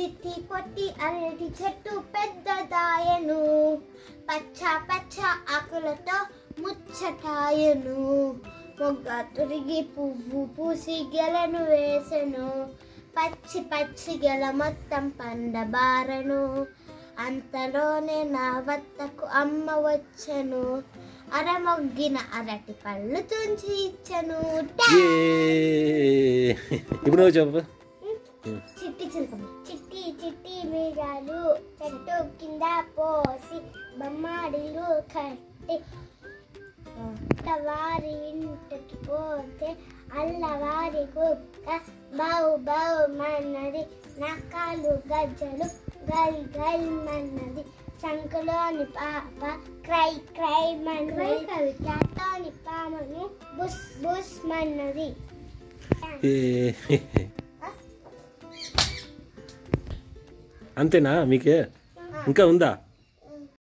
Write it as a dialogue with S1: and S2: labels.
S1: చిట్టి పొట్టి అరటి చెట్టు పెద్దదాయను పచ్చ పచ్చ ఆకులతో ముచ్చటాయను మొగ్గ తురిగి పువ్వు పూసి గెలను వేసెను పచ్చి పచ్చి గెల మొత్తం పండబారను అంతలోనే నా వద్దకు అమ్మ వచ్చెను అరమొగ్గిన అరటి పళ్ళు తుంచి ఇచ్చెను.
S2: ఇప్పుడు చెప్పు.
S1: చిట్టి చిలకమ్మ చిట్టి చిట్టి మీరాలు చెట్టు కింద పోసి బొమ్మడిలు కట్టి వారి ఇంటికి పోతే అల్లవారి కుక్క బౌ బౌ మన్నది నకాలు గజ్జలు గల్ గల్ మన్నది సంకలోని పాప క్రై క్రై మన్నది క్యాటోని పామను బుస్ బుస్ మన్నది.
S2: అంతేనా? మీకే ఇంకా ఉందా?